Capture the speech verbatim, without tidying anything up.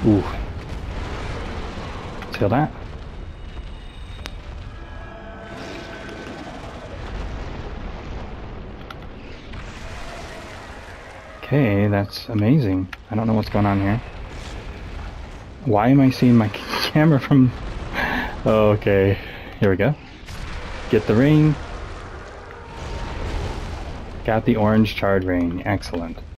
Ooh. Feel that? Okay, that's amazing. I don't know what's going on here. Why am I seeing my camera from... Okay, here we go. Get the ring. Got the orange charred ring. Excellent.